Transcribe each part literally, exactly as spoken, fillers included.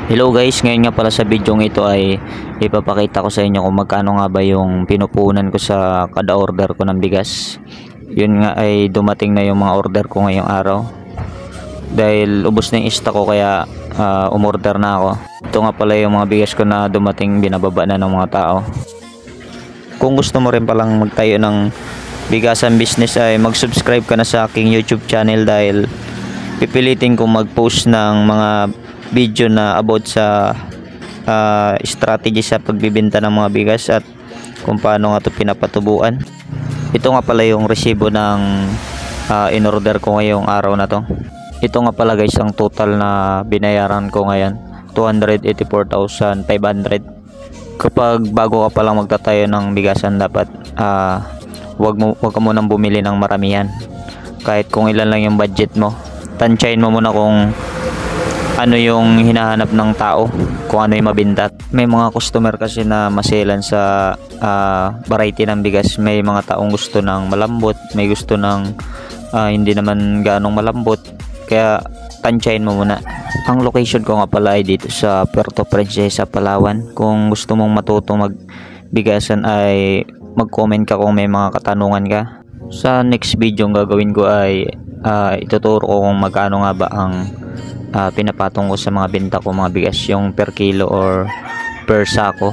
Hello guys, ngayon nga pala sa video ito ay ipapakita ko sa inyo kung magkano nga ba yung pinupunan ko sa kada order ko ng bigas. Yun nga ay dumating na yung mga order ko ngayong araw. Dahil ubos na yung stock ko kaya uh, umorder na ako. Ito nga pala yung mga bigas ko na dumating, binababa na ng mga tao. Kung gusto mo rin palang magtayo ng bigasan business ay mag-subscribe ka na sa aking YouTube channel dahil pipilitin kong mag-post ng mga video na about sa uh, strategy sa pagbibenta ng mga bigas at kung paano nga ito pinapatubuan. Ito nga pala yung resibo ng uh, in-order ko ngayong araw na to. Ito nga pala guys ang total na binayaran ko ngayon, two hundred eighty-four thousand five hundred. Kapag bago ka palang magtatayo ng bigasan, dapat uh, wag, mo, wag ka munang bumili ng maramihan. Kahit kung ilan lang yung budget mo, tansyahin mo muna kung ano yung hinahanap ng tao, kung ano yung mabinta. May mga customer kasi na maselan sa uh, variety ng bigas. May mga taong gusto ng malambot, may gusto ng uh, hindi naman ganong malambot, kaya tansyahin mo muna. Ang location ko nga pala ay dito sa Puerto Princesa, Palawan. Kung gusto mong matuto magbigasan ay mag-comment ka kung may mga katanungan ka. Sa next video ang gagawin ko ay uh, ituturo ko kung magkano nga ba ang Uh, pinapatong ko sa mga benta ko mga bigas, yung per kilo or per sako.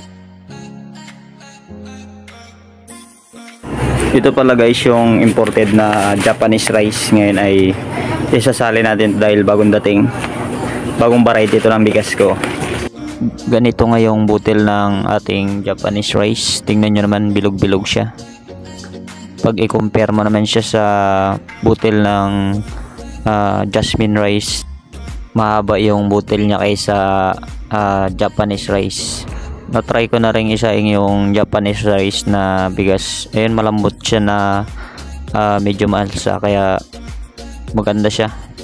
Ito pala guys yung imported na Japanese rice. Ngayon ay isasali natin dahil bagong dating, bagong variety ito ng bigas ko. Ganito nga yung butil ng ating Japanese rice. Tingnan nyo naman, bilog-bilog siya. Pag i-compare mo naman siya sa butil ng uh, jasmine rice, mahaba yung butil niya kaysa uh, Japanese rice. Na-try ko na rin isa yung Japanese rice na bigas. Ayun, malambot siya na uh, medyo mahal sa, kaya maganda siya.